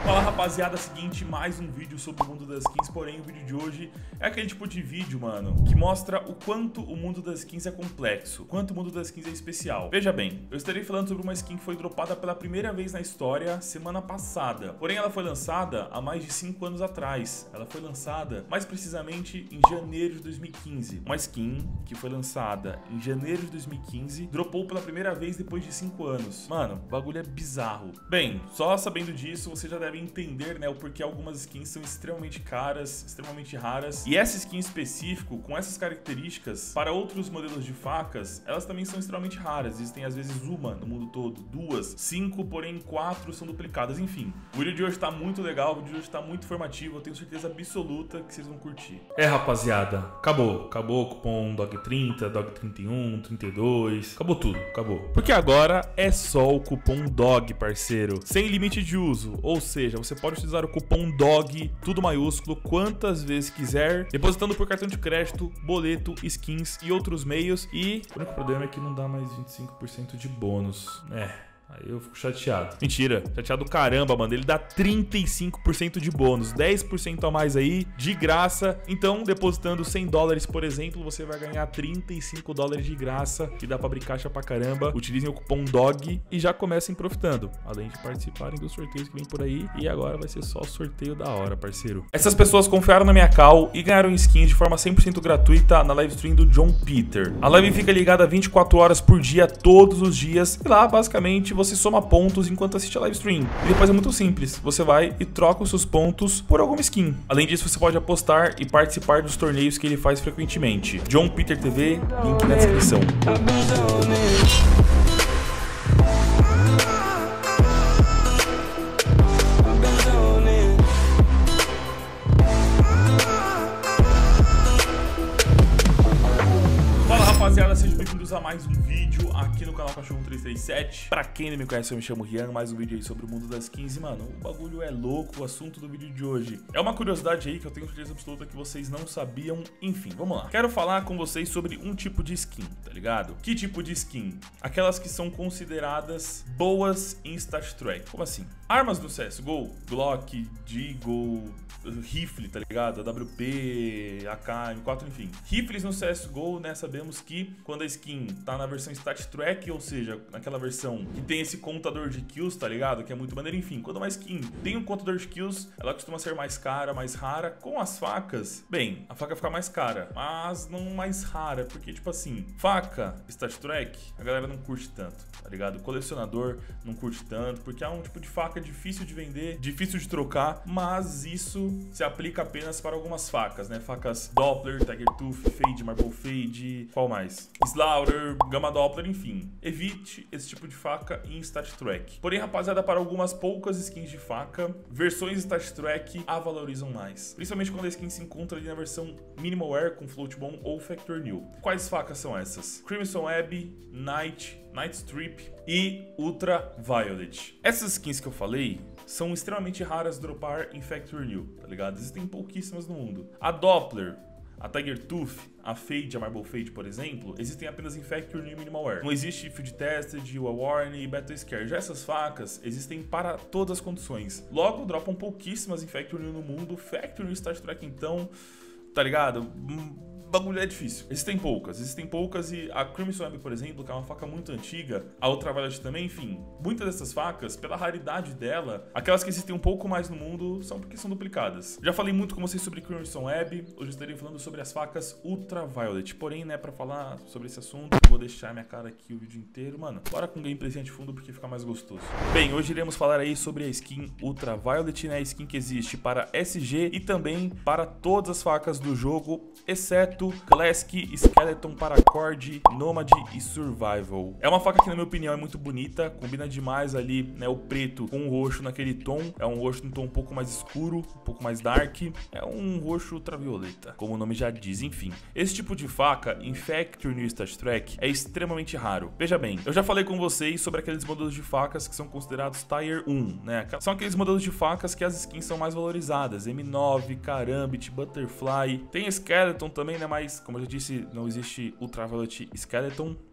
Fala rapaziada, seguinte, mais um vídeo sobre o mundo das skins, porém o vídeo de hoje é aquele tipo de vídeo, mano, que mostra o quanto o mundo das skins é complexo, o quanto o mundo das skins é especial. Veja bem, eu estarei falando sobre uma skin que foi dropada pela primeira vez na história semana passada, porém ela foi lançada há mais de 5 anos atrás. Ela foi lançada mais precisamente em janeiro de 2015. Uma skin que foi lançada em janeiro de 2015, dropou pela primeira vez depois de 5 anos. Mano, o bagulho é bizarro. Bem, só sabendo disso, você já deve entender, né, o porquê algumas skins são extremamente caras, extremamente raras. E essa skin em específico, com essas características, para outros modelos de facas, elas também são extremamente raras. Existem às vezes uma no mundo todo, 2, 5, porém 4 são duplicadas. Enfim, o vídeo de hoje tá muito legal, o vídeo de hoje tá muito informativo, eu tenho certeza absoluta que vocês vão curtir. Rapaziada, acabou o cupom DOG30, DOG31, 32, acabou tudo, acabou. Porque agora é só o cupom DOG, parceiro, sem limite de uso, ou seja, você pode utilizar o cupom DOG, tudo maiúsculo, quantas vezes quiser, depositando por cartão de crédito, boleto, skins e outros meios. E o único problema é que não dá mais 25% de bônus. Aí eu fico chateado. Mentira, chateado caramba, mano. Ele dá 35% de bônus, 10% a mais aí, de graça. Então, depositando $100, por exemplo, você vai ganhar $35 de graça, que dá pra abrir caixa pra caramba. Utilizem o cupom DOG e já comecem profitando, além de participarem dos sorteios que vem por aí. E agora vai ser só sorteio da hora, parceiro. Essas pessoas confiaram na minha call e ganharam skins de forma 100% gratuita na live stream do John Peter. A live fica ligada 24 horas por dia, todos os dias. E lá, basicamente, você soma pontos enquanto assiste a live stream. E depois é muito simples, você vai e troca os seus pontos por alguma skin. Além disso, você pode apostar e participar dos torneios que ele faz frequentemente. John Peter TV, link na descrição. Rapaziada, sejam bem-vindos a mais um vídeo aqui no canal Cachorro 337. Pra quem não me conhece, eu me chamo Rian, mais um vídeo aí sobre o mundo das skins. E, mano, o bagulho é louco, o assunto do vídeo de hoje é uma curiosidade aí que eu tenho certeza absoluta que vocês não sabiam. Enfim, vamos lá. Quero falar com vocês sobre um tipo de skin, tá ligado? Que tipo de skin? Aquelas que são consideradas boas em Stat Track. Como assim? Armas do CSGO, Glock, Deagle, rifle, tá ligado? AWP, AK, M4, enfim. Rifles no CSGO, né, sabemos que quando a skin tá na versão Stat Track, ou seja, naquela versão que tem esse contador de kills, tá ligado? Que é muito maneiro, enfim. Quando uma skin tem um contador de kills, ela costuma ser mais cara, mais rara. Com as facas, bem, a faca fica mais cara, mas não mais rara, porque, tipo assim, faca Stat Track, a galera não curte tanto, tá ligado? O colecionador não curte tanto, porque é um tipo de faca difícil de vender, difícil de trocar, mas isso se aplica apenas para algumas facas, né? Facas Doppler, Tiger Tooth, Fade, Marble Fade, qual mais? Slaughter, Gamma Doppler, enfim. Evite esse tipo de faca em Stat Track. Porém, rapaziada, para algumas poucas skins de faca, versões Stat Track a valorizam mais. Principalmente quando a skin se encontra ali na versão Minimal Wear com Float Bomb ou Factor New. Quais facas são essas? Crimson Abbey, Night Strip e Ultra Violet. Essas skins que eu falei são extremamente raras de dropar em Factor New, tá ligado? Existem pouquíssimas no mundo. A Doppler, a Tiger Tooth, a Fade, a Marble Fade, por exemplo, existem apenas em Factor New e Minimal Wear. Não existe Field Tested, Warren e Battle Scare. Já essas facas existem para todas as condições. Logo, dropam pouquíssimas em Factor New no mundo. Factor New Stat Track, então, tá ligado? O bagulho é difícil. Existem poucas e a Crimson Abbey, por exemplo, que é uma faca muito antiga, a Ultra Violet também, enfim, muitas dessas facas, pela raridade dela, aquelas que existem um pouco mais no mundo são porque são duplicadas. Já falei muito com vocês sobre Crimson Abbey, hoje eu estarei falando sobre as facas Ultra Violet, porém, né, pra falar sobre esse assunto, eu vou deixar minha cara aqui o vídeo inteiro, mano, bora com gameplayzinho de fundo porque fica mais gostoso. Bem, hoje iremos falar aí sobre a skin Ultra Violet, né, a skin que existe para SG e também para todas as facas do jogo, exceto Classic, Skeleton, Paracord, Nomad e Survival. É uma faca que, na minha opinião, é muito bonita, combina demais ali, né, o preto com o roxo naquele tom. É um roxo num tom um pouco mais escuro, um pouco mais dark. É um roxo ultravioleta, como o nome já diz. Enfim, esse tipo de faca em Factor New Stat Track é extremamente raro. Veja bem, eu já falei com vocês sobre aqueles modelos de facas que são considerados Tier 1, né? São aqueles modelos de facas que as skins são mais valorizadas. M9, Karambit, Butterfly. Tem Skeleton também, né? Mas, como eu já disse, não existe Ultraviolet Skeleton.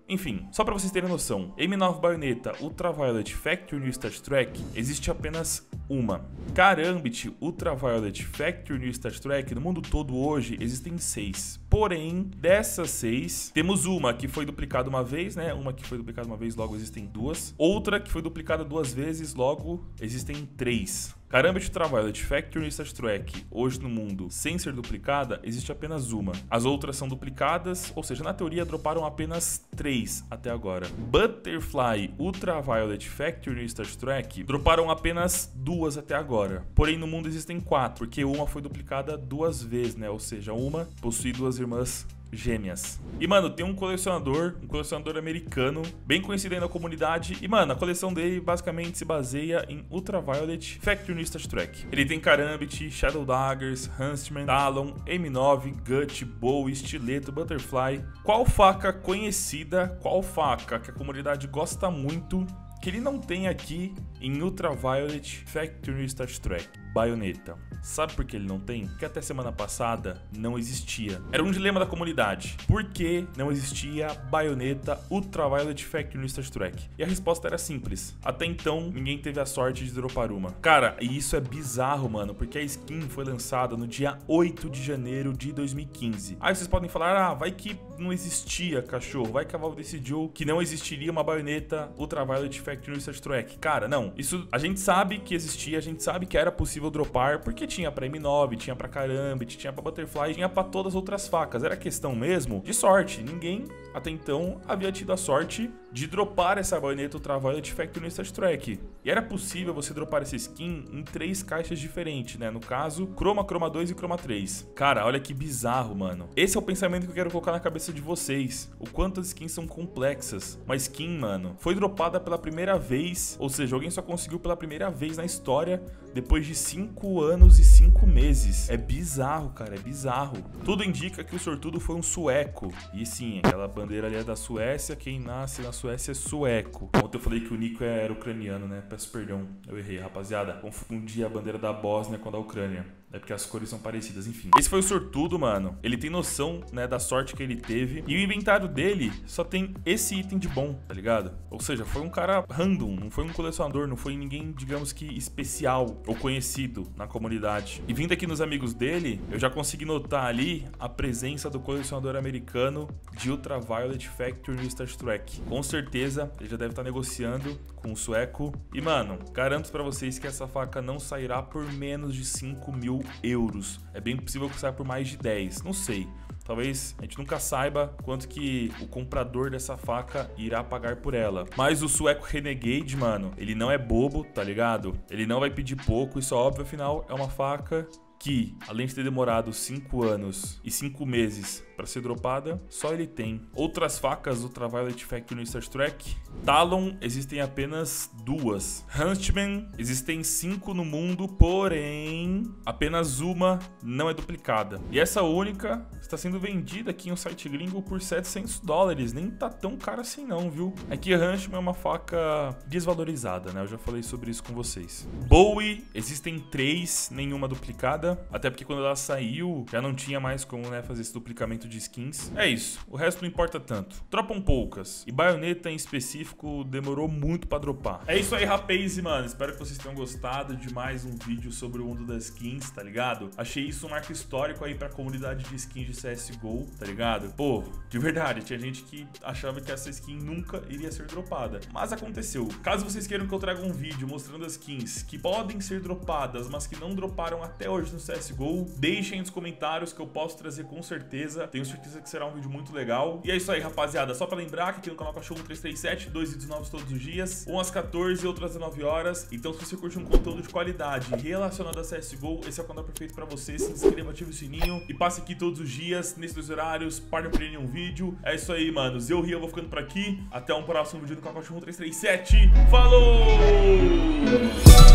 Enfim, só pra vocês terem noção, M9 Bayonetta Ultraviolet Factory New Stat Track existe apenas uma. Karambit Ultraviolet Factory New Stat Track no mundo todo hoje existem 6. Porém, dessas 6, temos uma que foi duplicada uma vez, né? Uma que foi duplicada uma vez, logo existem 2. Outra que foi duplicada 2 vezes, logo existem 3. Karambit Ultraviolet Factory New Stat Track, hoje no mundo, sem ser duplicada, existe apenas uma. As outras são duplicadas, ou seja, na teoria droparam apenas 3 até agora. Butterfly Ultraviolet Factory New Stat Track, droparam apenas 2 até agora. Porém, no mundo existem 4, porque uma foi duplicada 2 vezes, né? Ou seja, uma possui 2 irmãs gêmeas. E, mano, tem um colecionador americano, bem conhecido aí na comunidade. E, mano, a coleção dele basicamente se baseia em Ultraviolet Factory New Stat Track. Ele tem Karambit, Shadow Daggers, Huntsman, Talon, M9, Gut, Bow, Estileto, Butterfly. Qual faca conhecida, qual faca que a comunidade gosta muito, que ele não tem aqui em Ultraviolet Factory New Stat Track? Bayonetta. Sabe por que ele não tem? Porque até semana passada não existia. Era um dilema da comunidade. Por que não existia Bayonetta Ultraviolet Factory New Stat Track? E a resposta era simples. Até então, ninguém teve a sorte de dropar uma. Cara, e isso é bizarro, mano, porque a skin foi lançada no dia 8 de janeiro de 2015. Aí vocês podem falar, ah, vai que não existia, cachorro. Vai que a Valve decidiu que não existiria uma Bayonetta Ultraviolet Factory New Stat Track. Cara, não. Isso a gente sabe que existia, a gente sabe que era possível dropar, porque tinha pra M9, tinha pra Karambit, tinha pra Butterfly, tinha pra todas as outras facas. Era questão mesmo de sorte. Ninguém até então havia tido a sorte de dropar essa Bayonetta Ultraviolet Factory New Stat Track. E era possível você dropar essa skin em 3 caixas diferentes, né? No caso, Chroma, Chroma 2 e Chroma 3. Cara, olha que bizarro, mano. Esse é o pensamento que eu quero colocar na cabeça de vocês. O quanto as skins são complexas. Uma skin, mano, foi dropada pela primeira vez, ou seja, alguém só conseguiu pela primeira vez na história depois de 5 anos e 5 meses. É bizarro, cara, é bizarro. Tudo indica que o sortudo foi um sueco. E sim, aquela bandeira ali é da Suécia, quem nasce na Suécia é sueco. Ontem eu falei que o Nico era ucraniano, né? Peço perdão, eu errei, rapaziada. Confundi a bandeira da Bósnia com a da Ucrânia. É porque as cores são parecidas, enfim. Esse foi o sortudo, mano. Ele tem noção, né, da sorte que ele teve. E o inventário dele só tem esse item de bom, tá ligado? Ou seja, foi um cara random, não foi um colecionador, não foi ninguém, digamos que, especial ou conhecido na comunidade. E vindo aqui nos amigos dele, eu já consegui notar ali a presença do colecionador americano de Ultraviolet Factory New Stat Track. Com certeza, ele já deve estar negociando com o sueco. E, mano, garanto pra vocês que essa faca não sairá por menos de 5.000 euros. É bem possível que saia por mais de 10, não sei. Talvez a gente nunca saiba quanto que o comprador dessa faca irá pagar por ela. Mas o sueco Renegade, mano, ele não é bobo, tá ligado? Ele não vai pedir pouco, isso é óbvio, afinal é uma faca que, além de ter demorado 5 anos e 5 meses para ser dropada, só ele tem. Outras facas Ultraviolet Factory New Stat Track. Talon, existem apenas 2. Huntsman, existem 5 no mundo, porém apenas uma não é duplicada. E essa única está sendo vendida aqui em um site gringo por $700. Nem tá tão cara assim não, viu? É que Huntsman é uma faca desvalorizada, né? Eu já falei sobre isso com vocês. Bowie, existem 3, nenhuma duplicada. Até porque quando ela saiu, já não tinha mais como, né, fazer esse duplicamento de skins. É isso, o resto não importa tanto. Dropam poucas. E Bayonetta em específico demorou muito pra dropar. É isso aí, rapaz, mano. Espero que vocês tenham gostado de mais um vídeo sobre o mundo das skins, tá ligado? Achei isso um marco histórico aí pra comunidade de skins de CSGO, tá ligado? Pô, de verdade, tinha gente que achava que essa skin nunca iria ser dropada. Mas aconteceu. Caso vocês queiram que eu traga um vídeo mostrando as skins que podem ser dropadas, mas que não droparam até hoje no CSGO, deixem nos comentários que eu posso trazer com certeza. Tenho certeza que será um vídeo muito legal. E é isso aí, rapaziada. Só pra lembrar que aqui no canal Cachorro 337, 2 vídeos novos todos os dias, um às 14 e outro às 19 horas. Então, se você curte um conteúdo de qualidade relacionado a CSGO, esse é o canal perfeito pra você. Se inscreva, ative o sininho e passe aqui todos os dias, nesses 2 horários, para não perder nenhum vídeo. É isso aí, manos. Eu, Rian, vou ficando por aqui. Até um próximo vídeo do canal Cachorro 337. Falou!